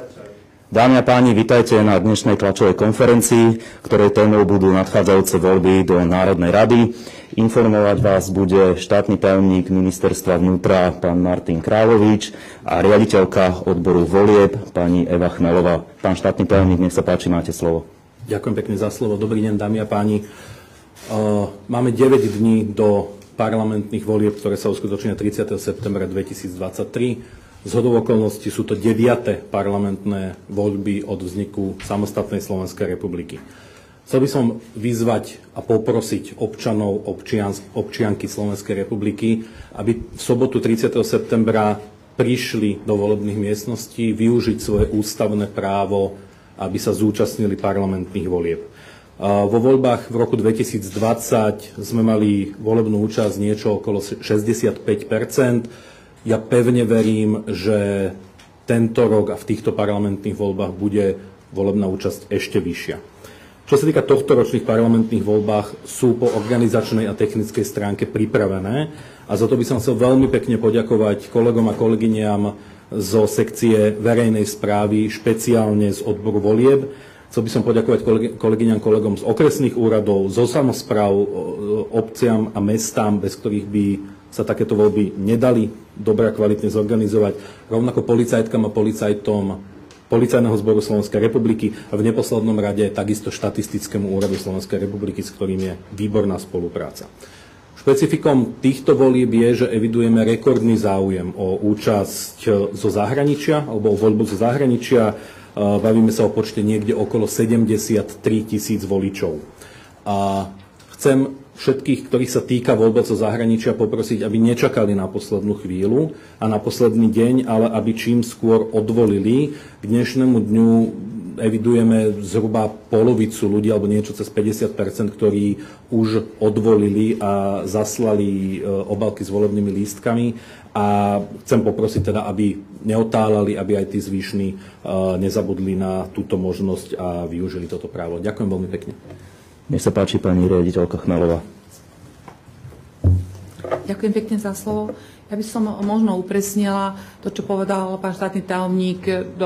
Dámy a páni, vitajte na dnešnej tlačovej konferencii, ktorej témou budú nadchádzajúce voľby do Národnej rady. Informovať vás bude štátny tajomník Ministerstva vnútra pán Martin Královič a riaditeľka odboru volieb pani Eva Chmelová. Pán štátny tajomník, nech sa páči, máte slovo. Ďakujem pekne za slovo. Dobrý deň, dámy a páni. Máme 9 dní do parlamentných volieb, ktoré sa uskutočnia 30. septembra 2023. Zhodou okolností sú to 9. parlamentné voľby od vzniku samostatnej Slovenskej republiky. Chcel by som vyzvať a poprosiť občanov, občianky Slovenskej republiky, aby v sobotu 30. septembra prišli do volebných miestností, využiť svoje ústavné právo, aby sa zúčastnili parlamentných volieb. Vo voľbách v roku 2020 sme mali volebnú účasť niečo okolo 65%. Ja pevne verím, že tento rok a v týchto parlamentných voľbách bude volebná účasť ešte vyššia. Čo sa týka tohtoročných parlamentných voľbách, sú po organizačnej a technickej stránke pripravené a za to by som chcel veľmi pekne poďakovať kolegom a kolegyniam zo sekcie verejnej správy, špeciálne z odboru volieb. Chcel by som poďakovať kolegyňam, kolegom z okresných úradov, zo samospráv, obciam a mestám, bez ktorých by sa takéto voľby nedali dobre a kvalitne zorganizovať. Rovnako policajtkám a policajtom Policajného zboru Slovenskej republiky a v neposlednom rade takisto štatistickému úradu Slovenskej republiky, s ktorým je výborná spolupráca. Špecifikom týchto volieb je, že evidujeme rekordný záujem o účasť zo zahraničia alebo o voľbu zo zahraničia. Bavíme sa o počte niekde okolo 73 000 voličov. A chcem všetkých, ktorých sa týka voľba zo zahraničia, poprosiť, aby nečakali na poslednú chvíľu a na posledný deň, ale aby čím skôr odvolili. K dnešnému dňu evidujeme zhruba polovicu ľudí, alebo niečo cez 50%, ktorí už odvolili a zaslali obálky s volebnými lístkami. A chcem poprosiť teda, aby neotálali, aby aj tí zvyšní nezabudli na túto možnosť a využili toto právo. Ďakujem veľmi pekne. Nech sa páči, pani riaditeľka Chmelová. Ďakujem pekne za slovo. Ja by som možno upresnila to, čo povedal pán štátny tajomník.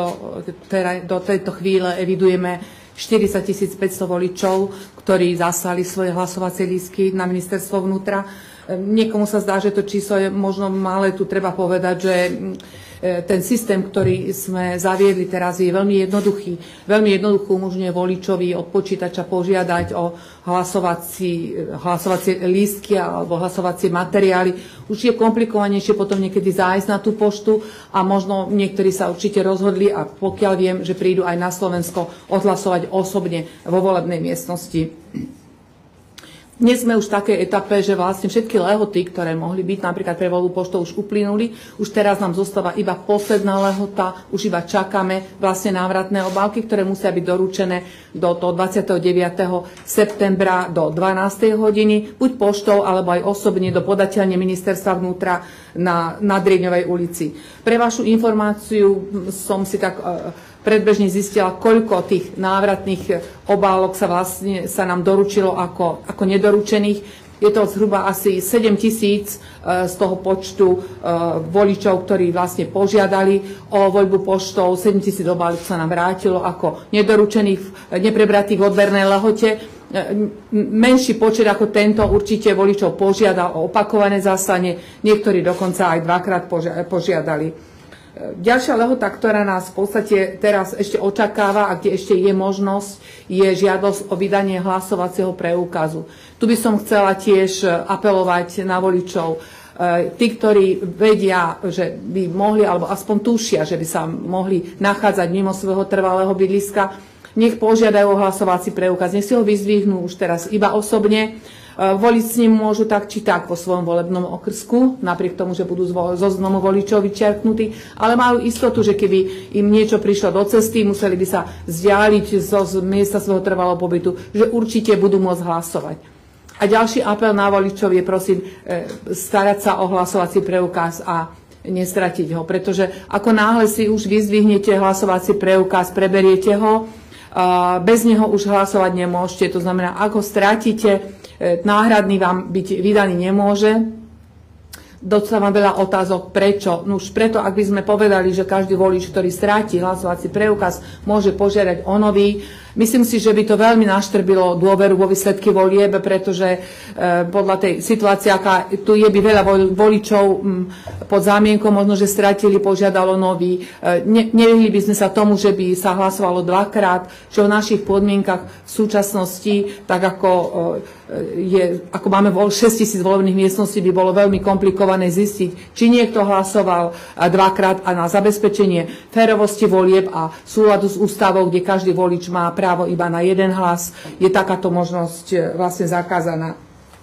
Do tejto chvíle evidujeme 40 500 voličov, ktorí zaslali svoje hlasovacie lístky na ministerstvo vnútra. Niekomu sa zdá, že to číslo je možno malé. Tu treba povedať, že ten systém, ktorý sme zaviedli teraz, je veľmi jednoduchý. Veľmi jednoducho umožňuje voličovi od počítača požiadať o hlasovacie lístky alebo hlasovacie materiály. Už je komplikovanejšie potom niekedy zájsť na tú poštu a možno niektorí sa určite rozhodli a pokiaľ viem, že prídu aj na Slovensko odhlasovať osobne vo volebnej miestnosti. Dnes sme už v takej etape, že vlastne všetky lehoty, ktoré mohli byť napríklad pre voľbu poštou, už uplynuli. Už teraz nám zostáva iba posledná lehota, už iba čakáme vlastne návratné obálky, ktoré musia byť doručené do toho 29. septembra do 12. hodiny, buď poštou, alebo aj osobne do podateľne ministerstva vnútra na Nadrieňovej ulici. Pre vašu informáciu som si tak predbežne zistila, koľko tých návratných obálok sa nám doručilo ako nedoručených. Je to zhruba asi 7 000 z toho počtu voličov, ktorí vlastne požiadali o voľbu poštou. 7 000 obálok sa nám vrátilo ako nedoručených, neprebratých v odbernej lehote. Menší počet ako tento určite voličov požiadal o opakované zaslanie, niektorí dokonca aj dvakrát požiadali. Ďalšia lehota, ktorá nás v podstate teraz ešte očakáva a kde ešte je možnosť, je žiadosť o vydanie hlasovacieho preukazu. Tu by som chcela tiež apelovať na voličov. Tí, ktorí vedia, že by mohli, alebo aspoň tušia, že by sa mohli nachádzať mimo svojho trvalého bydliska, nech požiadajú o hlasovací preukaz, nech si ho vyzdvihnú už teraz iba osobne. Voliť s ním môžu tak či tak vo svojom volebnom okrsku, napriek tomu, že budú zo zoznamu voličov vyčerknutí, ale majú istotu, že keby im niečo prišlo do cesty, museli by sa vzdialiť z miesta svojho trvalého pobytu, že určite budú môcť hlasovať. A ďalší apel na voličov je, prosím, starať sa o hlasovací preukaz a nestratiť ho, pretože ako náhle si už vyzdvihnete hlasovací preukaz, preberiete ho, bez neho už hlasovať nemôžete. To znamená, ako stratíte, náhradný vám byť vydaný nemôže. Dostávam veľa otázok, prečo. No už preto, ak by sme povedali, že každý volič, ktorý stráti hlasovací preukaz, môže požiadať o nový. Myslím si, že by to veľmi naštrbilo dôveru vo výsledky volieb, pretože podľa tej situácie, aká tu je, by veľa voličov pod zámienkou možno, že stratili, požiadalo nový. Nevyhli by sme sa tomu, že by sa hlasovalo dvakrát, čo v našich podmienkach v súčasnosti, tak ako máme 6 000 volebných miestností, by bolo veľmi komplikované zistiť, či niekto hlasoval dvakrát a na zabezpečenie férovosti volieb a súladu s ústavou, kde každý volič má právo iba na jeden hlas, je takáto možnosť vlastne zakázaná.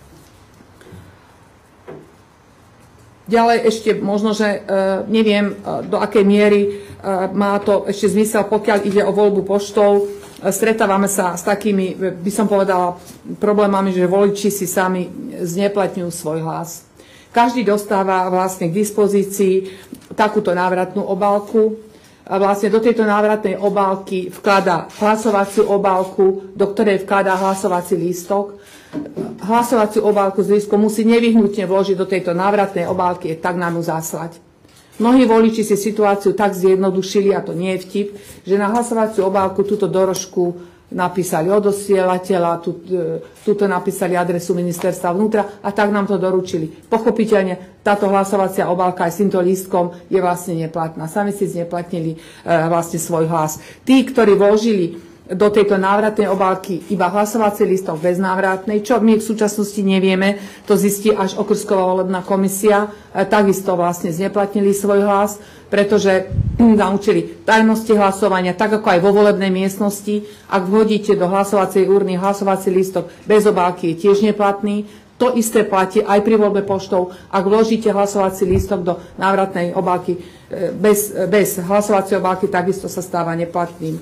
Ďalej ešte možno, že neviem, do akej miery má to ešte zmysel, pokiaľ ide o voľbu poštou. Stretávame sa s takými, by som povedala, problémami, že voliči si sami zneplatňujú svoj hlas. Každý dostáva vlastne k dispozícii takúto návratnú obálku. A vlastne do tejto návratnej obálky vkladá hlasovaciu obálku, do ktorej vkladá hlasovací lístok. Hlasovaciu obálku s lístkom musí nevyhnutne vložiť do tejto návratnej obálky a tak nám ju zaslať. Mnohí voliči si situáciu tak zjednodušili, a to nie je vtip, že na hlasovaciu obálku túto dorožku napísali odosielateľa, túto napísali adresu ministerstva vnútra a tak nám to doručili. Pochopiteľne táto hlasovacia obálka aj s týmto lístkom je vlastne neplatná. Sami si zneplatnili vlastne svoj hlas. Tí, ktorí vložili do tejto návratnej obálky iba hlasovací lístok bez návratnej, čo my v súčasnosti nevieme, to zistí až okrsková volebná komisia, takisto vlastne zneplatnili svoj hlas, pretože naučili tajnosti hlasovania, tak ako aj vo volebnej miestnosti. Ak vhodíte do hlasovacej urny hlasovací lístok bez obálky, je tiež neplatný. To isté platí aj pri voľbe poštou. Ak vložíte hlasovací lístok do návratnej obálky bez hlasovacej obálky, takisto sa stáva neplatným.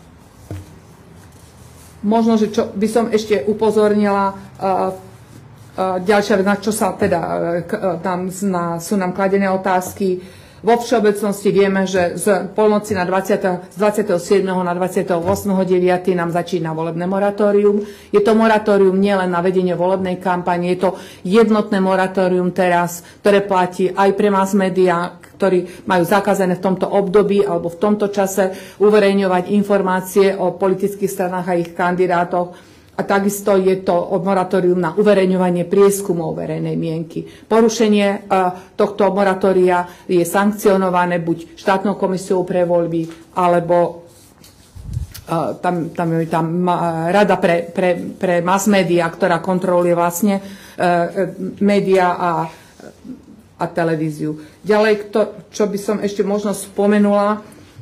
Možno, že čo by som ešte upozornila, ďalšia vec, na čo sa teda sú nám kladené otázky. Vo všeobecnosti vieme, že z polnoci z 27. na 28.9. nám začína volebné moratórium. Je to moratórium nielen na vedenie volebnej kampane, je to jednotné moratórium teraz, ktoré platí aj pre mass media, ktorí majú zakázané v tomto období alebo v tomto čase uverejňovať informácie o politických stranách a ich kandidátoch. A takisto je to moratórium na uverejňovanie prieskumov verejnej mienky. Porušenie tohto moratória je sankcionované buď štátnou komisiou pre voľby, alebo tam rada pre mass media, ktorá kontroluje vlastne média a televíziu. Ďalej, čo by som ešte možno spomenula,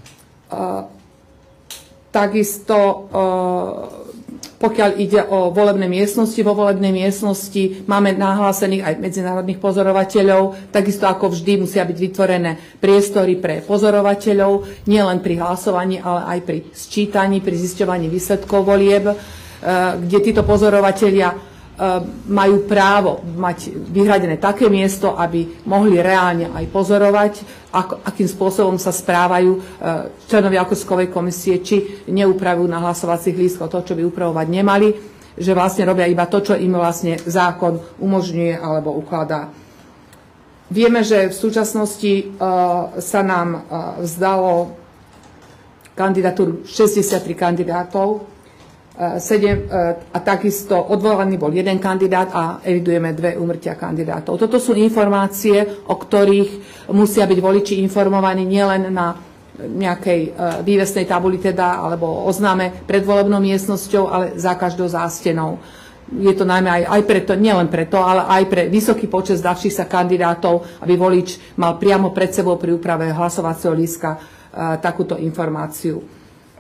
takisto pokiaľ ide o volebné miestnosti, vo volebnej miestnosti máme nahlásených aj medzinárodných pozorovateľov, takisto ako vždy musia byť vytvorené priestory pre pozorovateľov, nielen pri hlasovaní, ale aj pri sčítaní, pri zisťovaní výsledkov volieb, kde títo pozorovatelia majú právo mať vyhradené také miesto, aby mohli reálne aj pozorovať, akým spôsobom sa správajú členovia okrskovej komisie, či neupravujú na hlasovacích lístkoch to, čo by upravovať nemali, že vlastne robia iba to, čo im vlastne zákon umožňuje alebo ukladá. Vieme, že v súčasnosti sa nám vzdalo kandidatúru 63 kandidátov, a takisto odvolaný bol jeden kandidát a evidujeme 2 úmrtia kandidátov. Toto sú informácie, o ktorých musia byť voliči informovaní nielen na nejakej vývesnej tabuli teda, alebo oznáme pred volebnou miestnosťou, ale za každou zástenou. Je to najmä aj preto, nielen preto, ale aj pre vysoký počet zdavších sa kandidátov, aby volič mal priamo pred sebou pri úprave hlasovacieho lístka takúto informáciu.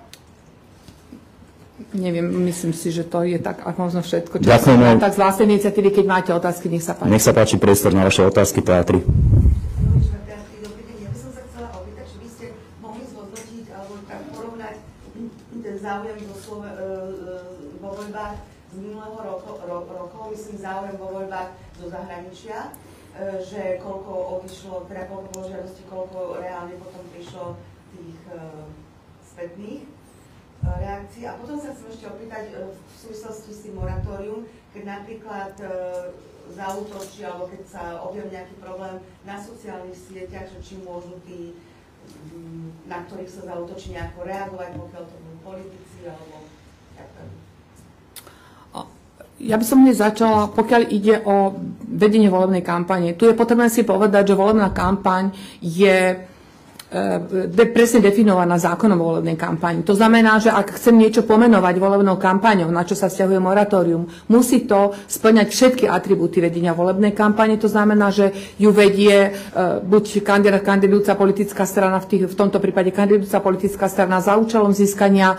Neviem, myslím si, že to je tak a možno všetko. Ďakujeme. Tak z vlastnej iniciatívy, keď máte otázky, nech sa páči. Nech sa páči priestor na vaše otázky, Teatri. Ja by som sa chcela opýtať, či by ste mohli zhodnotiť alebo tak porovnať ten záujem vo voľbách z minulého roku, myslím záujem vo voľbách zo zahraničia, že koľko odišlo, teda koľko bolo žiadosti, koľko reálne potom prišlo tých spätných. reakcií. A potom sa chcem ešte opýtať v súvislosti s tým moratórium, keď napríklad zaútočí, alebo keď sa objaví nejaký problém na sociálnych sieťach, že či môžu tí, na ktorých sa zaútočí, nejako reagovať, pokiaľ to budú politici, alebo Ja by som hneď začala, pokiaľ ide o vedenie volebnej kampane. Tu je potrebné si povedať, že volebná kampaň je presne definovaná zákonom o volebnej kampani. To znamená, že ak chcem niečo pomenovať volebnou kampaňou, na čo sa vzťahuje moratórium, musí to spĺňať všetky atribúty vedenia volebnej kampane. To znamená, že ju vedie buď kandidujúca politická strana, v tomto prípade kandidujúca politická strana za účelom získania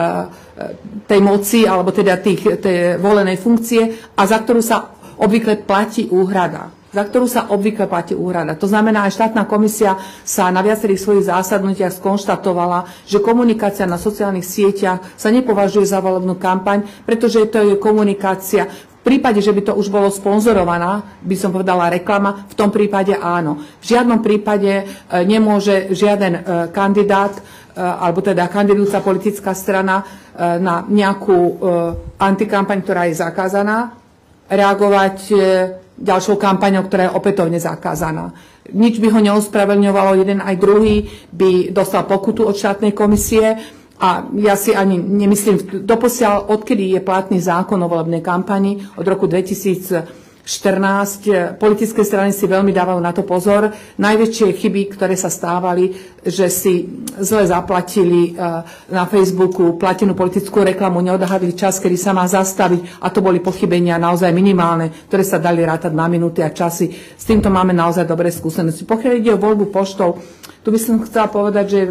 tej moci, alebo teda tej volenej funkcie, a za ktorú sa obvykle platí úhrada. To znamená, aj štátna komisia sa na viacerých svojich zásadnutiach skonštatovala, že komunikácia na sociálnych sieťach sa nepovažuje za volebnú kampaň, pretože to je komunikácia. V prípade, že by to už bolo sponzorovaná, by som povedala reklama, v tom prípade áno. V žiadnom prípade nemôže žiaden kandidát alebo teda kandidujúca politická strana na nejakú antikampaň, ktorá je zakázaná, reagovať ďalšou kampaňou, ktorá je opätovne zakázaná. Nič by ho neospravedlňovalo, jeden aj druhý by dostal pokutu od štátnej komisie a ja si ani nemyslím, doposiaľ, odkedy je platný zákon o volebnej kampani, od roku 2014, politické strany si veľmi dávajú na to pozor. Najväčšie chyby, ktoré sa stávali, že si zle zaplatili na Facebooku platenú politickú reklamu, neodhadli čas, kedy sa má zastaviť, a to boli pochybenia naozaj minimálne, ktoré sa dali rátať na minúty a časy. S týmto máme naozaj dobré skúsenosti. Pokiaľ ide o voľbu poštou, tu by som chcela povedať, že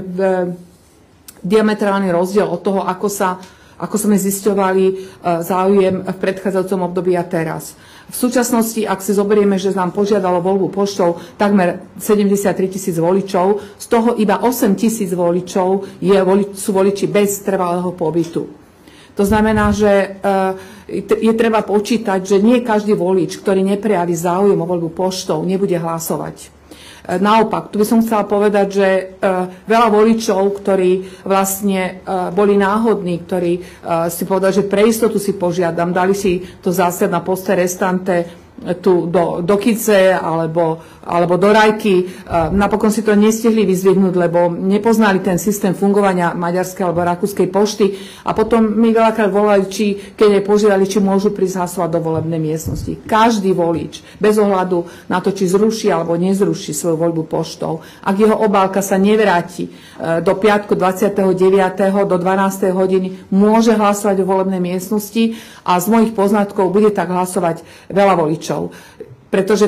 diametrálny rozdiel od toho, ako sme zisťovali záujem v predchádzajúcom období a teraz. V súčasnosti, ak si zoberieme, že nám požiadalo voľbu poštou takmer 73 000 voličov, z toho iba 8 000 voličov sú voliči bez trvalého pobytu. To znamená, že je treba počítať, že nie každý volič, ktorý neprejaví záujem o voľbu poštou, nebude hlasovať. Naopak, tu by som chcela povedať, že veľa voličov, ktorí vlastne boli náhodní, ktorí si povedali, že pre istotu si požiadam, dali si to zase na poste restante tu do Kice alebo do Rajky. Napokon si to nestihli vyzvihnúť, lebo nepoznali ten systém fungovania maďarskej alebo rakúskej pošty, a potom mi veľakrát volali, keď aj požiadali, či môžu prísť hlasovať do volebnej miestnosti. Každý volič, bez ohľadu na to, či zruší alebo nezruší svoju voľbu poštou, ak jeho obálka sa nevráti do piatku 29. do 12. hodiny, môže hlasovať v volebnej miestnosti, a z mojich poznatkov bude tak hlasovať veľa voličov. Pretože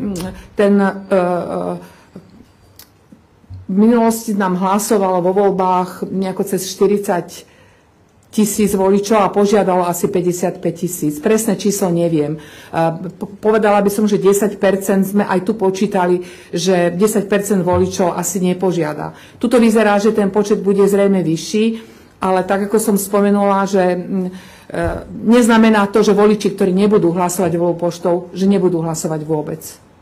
v minulosti nám hlasovalo vo voľbách nejako cez 40 000 voličov a požiadalo asi 55 000. Presné číslo neviem. Povedala by som, že 10% sme aj tu počítali, že 10% voličov asi nepožiada. Tuto vyzerá, že ten počet bude zrejme vyšší, ale tak, ako som spomenula, že neznamená to, že voliči, ktorí nebudú hlasovať voľbou poštou, že nebudú hlasovať vôbec.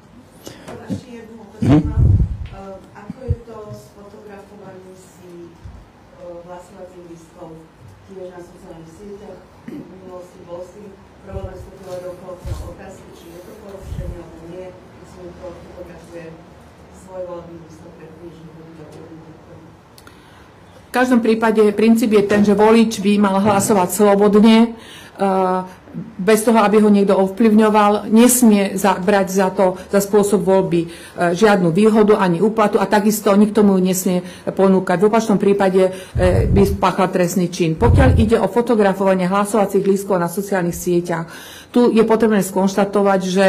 Ako je to s fotografovaním si hlasovacích lístkov tiež na sociálnych sieťach? V minulosti bol s tým problém, vstúpilo do otázky, či je to porušenie alebo nie, keď si to fotografuje svoj volebný lístok pred knižným ľuďom. V každom prípade princíp je ten, že volič by mal hlasovať slobodne, bez toho, aby ho niekto ovplyvňoval, nesmie brať za spôsob voľby žiadnu výhodu ani úplatu, a takisto nikto mu nesmie ponúkať. V opačnom prípade by spáchal trestný čin. Pokiaľ ide o fotografovanie hlasovacích lístkov na sociálnych sieťach, tu je potrebné skonštatovať, že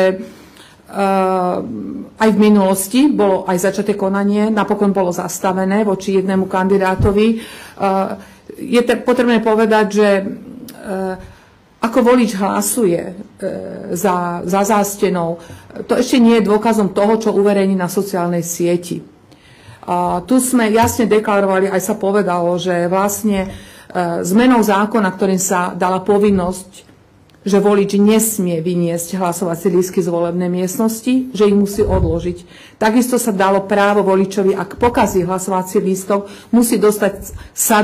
aj v minulosti bolo aj začaté konanie, napokon bolo zastavené voči jednému kandidátovi. Je potrebné povedať, že ako volič hlasuje za zástenou, to ešte nie je dôkazom toho, čo uverejní na sociálnej sieti. Tu sme jasne deklarovali, aj sa povedalo, že vlastne zmenou zákona, ktorým sa dala povinnosť, že volič nesmie vyniesť hlasovacie lístky z volebnej miestnosti, že ich musí odložiť. Takisto sa dalo právo voličovi, ak pokazí hlasovací lístok, musí dostať sadu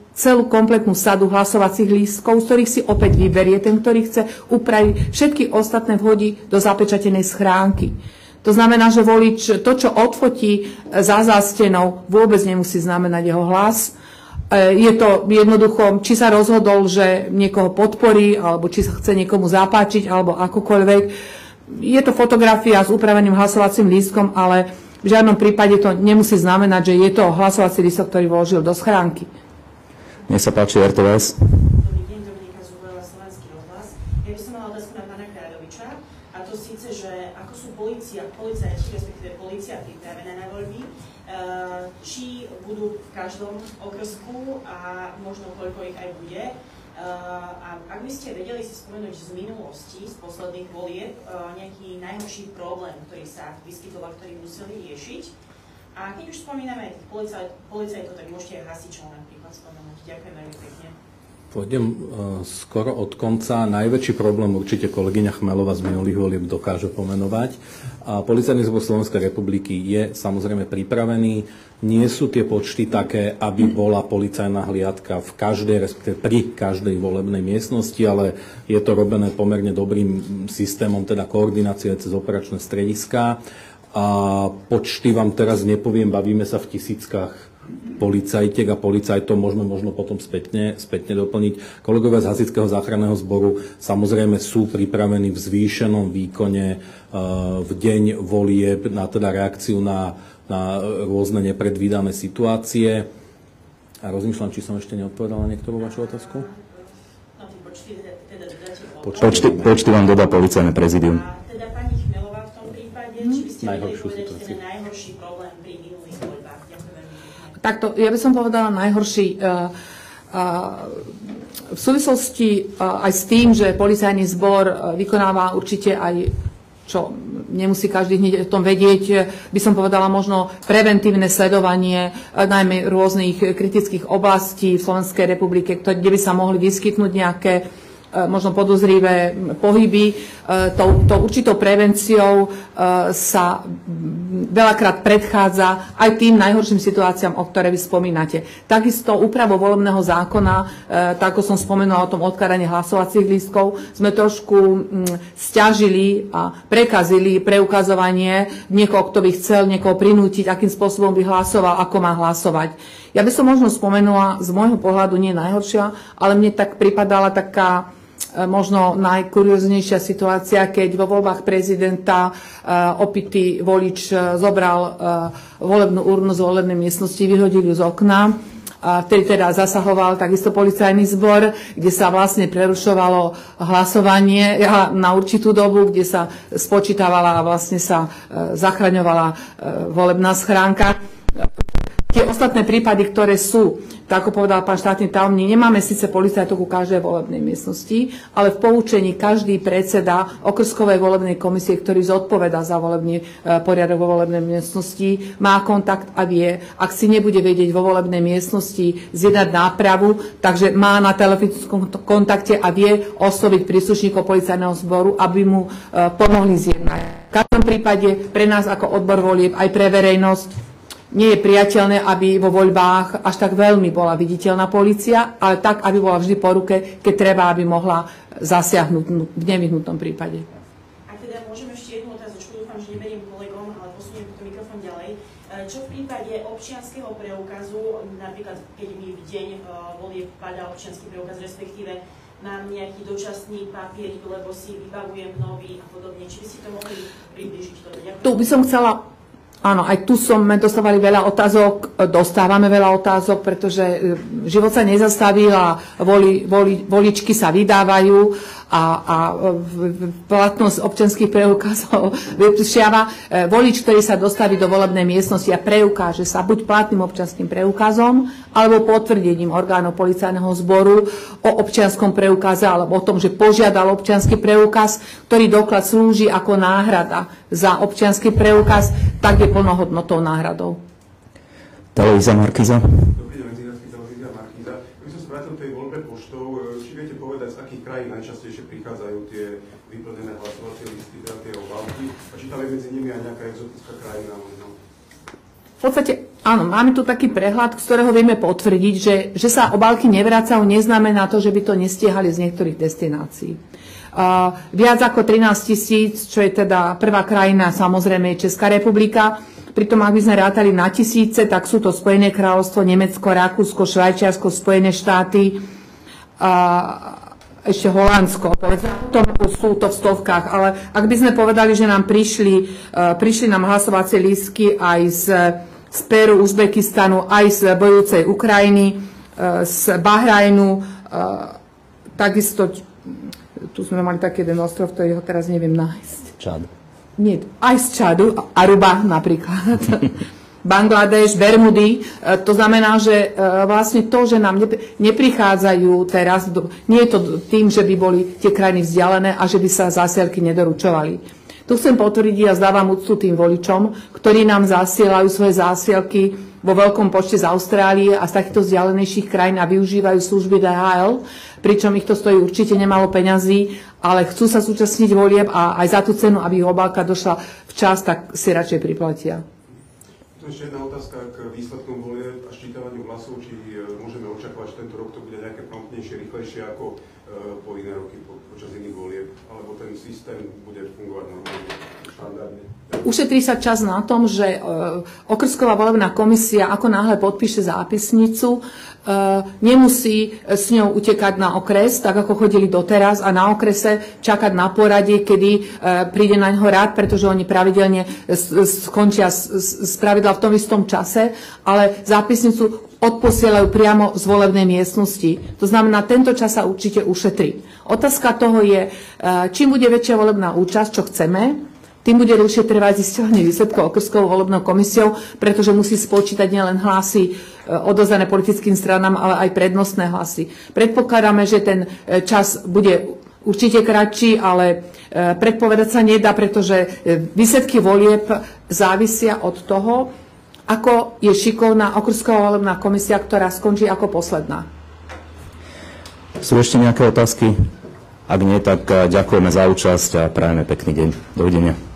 celú kompletnú sadu hlasovacích lístkov, z ktorých si opäť vyberie ten, ktorý chce upraviť. Všetky ostatné vhodí do zapečatenej schránky. To znamená, že volič to, čo odfotí za zástenou, vôbec nemusí znamenať jeho hlas. Je to jednoducho, či sa rozhodol, že niekoho podporí, alebo či sa chce niekomu zapáčiť, alebo akokoľvek. Je to fotografia s upraveným hlasovacím lístkom, ale v žiadnom prípade to nemusí znamenať, že je to hlasovací lístok, ktorý vložil do schránky. Nech sa páči, RTVS. Dobrý deň, Dominika Zubová, Slovenský rozhlas. Ja by som mala otázku na pána Kráľoviča, a to síce, že ako sú policajti, respektíve polícia pripravené na voľby, či budú v každom okrsku a možno koľko ich aj bude. A ak by ste vedeli si spomenúť z minulosti, z posledných volieb, nejaký najhorší problém, ktorý sa vyskytoval, ktorý museli riešiť. A keď už spomíname tých policajtov, tak môžete aj hasičov napríklad spomenúť. Ďakujem veľmi pekne. Pôjdem skoro od konca. Najväčší problém určite kolegyňa Chmelová z minulých volieb dokáže pomenovať. A Policajný zbor Slovenskej republiky je samozrejme pripravený. Nie sú tie počty také, aby bola policajná hliadka v každej, respektíve pri každej volebnej miestnosti, ale je to robené pomerne dobrým systémom, teda koordinácie cez operačné strediská. A počty vám teraz nepoviem, bavíme sa v tisíckach policajtiek a policajtov, môžeme možno potom spätne doplniť. Kolegovia z Hasičského záchranného zboru samozrejme sú pripravení v zvýšenom výkone v deň volieb na teda reakciu na rôzne nepredvídané situácie. A rozmýšľam, či som ešte neodpovedal na niektorú vašu otázku. Počty vám dodá policajné prezidium. Či by ste vedeli povedať, že ten najhorší problém pri minulých voľbách? Ďakujem veľmi pekne. Takto, ja by som povedala najhorší. V súvislosti aj s tým, že policajný zbor vykonáva určite aj, čo nemusí každý hneď o tom vedieť, by som povedala možno preventívne sledovanie najmä rôznych kritických oblastí v Slovenskej republike, kde by sa mohli vyskytnúť nejaké možno podozrivé pohyby. Tou určitou prevenciou sa veľakrát predchádza aj tým najhorším situáciám, o ktoré vy spomínate. Takisto úpravou volebného zákona, tak ako som spomenula o tom odkladaní hlasovacích lístkov, sme trošku sťažili a prekazili preukazovanie niekoho, kto by chcel niekoho prinútiť, akým spôsobom by hlasoval, ako má hlasovať. Ja by som možno spomenula, z môjho pohľadu nie najhoršia, ale mne tak pripadala taká možno najkurióznejšia situácia, keď vo voľbách prezidenta opitý volič zobral volebnú urnu z volebnej miestnosti, vyhodil ju z okna. Vtedy teda zasahoval takisto policajný zbor, kde sa vlastne prerušovalo hlasovanie na určitú dobu, kde sa spočítavala a vlastne sa zachraňovala volebná schránka. Tie ostatné prípady, ktoré sú, tak ako povedal pán štátny tajomník, nemáme síce policajtov ku každej volebnej miestnosti, ale v poučení každý predseda okrskovej volebnej komisie, ktorý zodpovedá za volebný poriadok vo volebnej miestnosti, má kontakt a vie, ak si nebude vedieť vo volebnej miestnosti zjednať nápravu, takže má na telefonickom kontakte a vie osloviť príslušníkov policajného zboru, aby mu pomohli zjednať. V každom prípade pre nás ako odbor volieb, aj pre verejnosť, nie je priateľné, aby vo voľbách až tak veľmi bola viditeľná polícia, ale tak, aby bola vždy po ruke, keď treba, aby mohla zasiahnuť v nevyhnutnom prípade. A teda môžeme ešte jednu otázočku, dúfam, že neberiem kolegom, ale posuniem to mikrofón ďalej. Čo v prípade občianskeho preukazu, napríklad keď mi v deň volieb padá občiansky preukaz, respektíve mám nejaký dočasný papier, lebo si vybavujem nový a podobne. Či by ste to mohli priblížiť toto? Ďakujem. Tu by som chcela. Áno, aj tu sme dostávali veľa otázok, dostávame veľa otázok, pretože život sa nezastavil a voličky sa vydávajú a platnosť občianskych preukazov vypršiava. Volič, ktorý sa dostaví do volebnej miestnosti a preukáže sa buď platným občianskym preukazom, alebo potvrdením orgánov policajného zboru o občianskom preukaze, alebo o tom, že požiadal občiansky preukaz, ktorý doklad slúži ako náhrada za občiansky preukaz, tak je plnohodnotnou náhradou. Televízia Markíza. Dobrý deň, televízia Markíza. Ja by som sa vrátil tej voľbe poštou. Či viete povedať, z akých krajín najčastejšie prichádzajú tie vyplnené hlasovacie listy, teda tie obálky? A či tam je medzi nimi aj nejaká exotická krajina možno? V podstate Áno, máme tu taký prehľad, z ktorého vieme potvrdiť, že sa obálky nevracajú, neznamená to, že by to nestiehali z niektorých destinácií. Viac ako 13 000, čo je teda prvá krajina, samozrejme je Česká republika. Pritom, ak by sme rátali na tisíce, tak sú to Spojené kráľovstvo, Nemecko, Rakúsko, Švajčiarsko, Spojené štáty, ešte Holandsko. Potom sú to v stovkách, ale ak by sme povedali, že nám prišli nám hlasovacie lístky aj z Peru, Uzbekistanu, aj z bojujúcej Ukrajiny, z Bahrajnu, takisto, tu sme mali taký jeden ostrov, ktorý ho teraz neviem nájsť. Čad. Nie, aj z Čadu, Aruba napríklad, Bangladeš, Bermudy. To znamená, že vlastne to, že nám neprichádzajú teraz, nie je to tým, že by boli tie krajiny vzdialené a že by sa zásielky nedoručovali. Tu chcem potvrdiť a zdávam úctu tým voličom, ktorí nám zasielajú svoje zásielky vo veľkom počte z Austrálie a z takýchto vzdialenejších krajín a využívajú služby DHL, pričom ich to stojí určite nemalo peňazí, ale chcú sa zúčastniť volieb a aj za tú cenu, aby ich obálka došla včas, tak si radšej priplatia. Tu ešte jedna otázka k výsledkom volieb a ščítavaniu hlasov, či môžeme očakávať, že tento rok to bude nejaké promptnejšie, rýchlejšie ako po iné roky počas iných volieb, alebo ten systém bude fungovať normálne, štandardne. Ušetrí sa čas na tom, že okrsková volebná komisia ako náhle podpíše zápisnicu, nemusí s ňou utekať na okres, tak ako chodili doteraz, a na okrese čakať na poradie, kedy príde na ňo rád, pretože oni pravidelne skončia z pravidla v tom istom čase, ale zápisnicu odposielajú priamo z volebnej miestnosti. To znamená, tento čas sa určite ušetrí. Otázka toho je, čím bude väčšia volebná účasť, čo chceme, tým bude dlhšie trvať zisťovanie výsledkov okrskovou volebnou komisiou, pretože musí spočítať nielen hlasy odovzdané politickým stranám, ale aj prednostné hlasy. Predpokladáme, že ten čas bude určite kratší, ale predpovedať sa nedá, pretože výsledky volieb závisia od toho, ako je šikovná okrsková volebná komisia, ktorá skončí ako posledná. Sú ešte nejaké otázky? Ak nie, tak ďakujeme za účasť a prajeme pekný deň. Dovidenia.